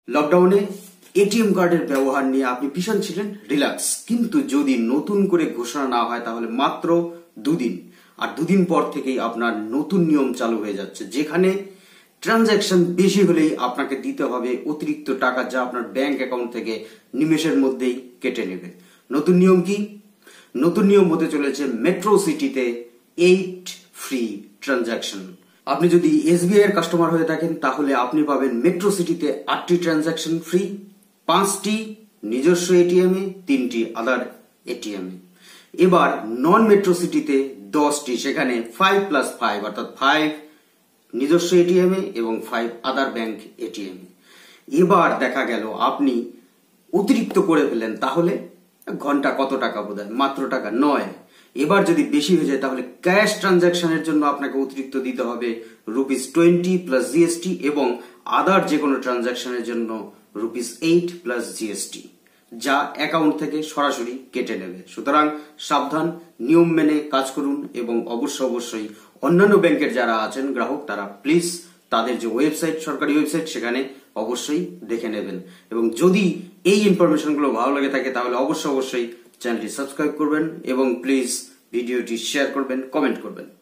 লকডাউনে এটিএম কার্ডের ব্যবহার নিয়ে আপনি ভীষণ ছিলেন রিল্যাক্স, কিন্তু যদি নতুন করে ঘোষণা না হয় তাহলে মাত্র দুদিন, আর দুদিন পর থেকেই আপনার নতুন নিয়ম চালু হয়ে যাচ্ছে, যেখানে ট্রানজ্যাকশন বেশি হলেই আপনাকে দিতে হবে অতিরিক্ত টাকা, যা আপনার ব্যাংক অ্যাকাউন্ট থেকে নিমেষের মধ্যেই কেটে নেবে। নতুন নিয়ম কি? নতুন নিয়ম হতে চলেছে মেট্রো সিটিতে 8 ফ্রি ট্রানজ্যাকশন। আপনি যদি এসবিআই এর কাস্টমার হয়ে থাকেন তাহলে আপনি পাবেন মেট্রো সিটিতে 8টি ট্রানজ্যাকশন ফ্রি, 5টি নিজস্ব এটিএম এ, 3টি আদার এটিএম এ। এবার নন মেট্রো সিটিতে 10টি, সেখানে 5+5 অর্থাৎ 5 নিজস্ব এটিএম এ এবং 5 আদার ব্যাংক এটিএম এ। এবার দেখা গেল আপনি অতিরিক্ত করে ফেলেন, তাহলে ঘন্টা কত টাকা বোধহয়, মাত্র টাকা 9। এবার যদি বেশি হয়ে যায় তাহলে ক্যাশ ট্রানজ্যাকশনের জন্য আপনাকে অতিরিক্ত দিতে হবে ₹20 প্লাস জিএসটি, এবং আদার যে কোনো ট্রানজ্যাকশনের জন্য ₹8 প্লাস জিএসটি, যা অ্যাকাউন্ট থেকে সরাসরি কেটে নেবে। সুতরাং সাবধান, নিয়ম মেনে কাজ করুন, এবং অবশ্যই অন্যান্য ব্যাংকের যারা আছেন গ্রাহক, তারা প্লিজ তাদের যে ওয়েবসাইট, সরকারি ওয়েবসাইট, সেখানে অবশ্যই দেখে নেবেন। এবং যদি এই ইনফরমেশনগুলো ভালো লাগে থাকে তাহলে অবশ্যই চ্যানেলটি সাবস্ক্রাইব করবেন, এবং প্লিজ ভিডিওটি শেয়ার করবেন, কমেন্ট করবেন।